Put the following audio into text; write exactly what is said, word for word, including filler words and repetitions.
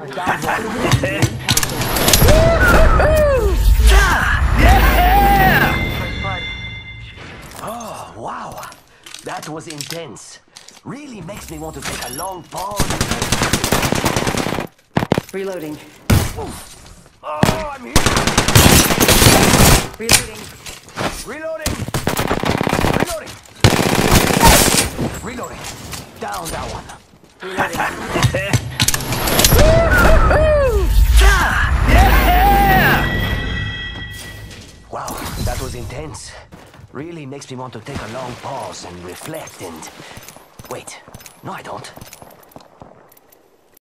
Oh, wow. That was intense. Really makes me want to take a long pause. Reloading. Oh, I'm here. Reloading. Reloading. Reloading. Reloading. Down that one. Reloading. Wow, that was intense. Really makes me want to take a long pause and reflect and... Wait, no I don't.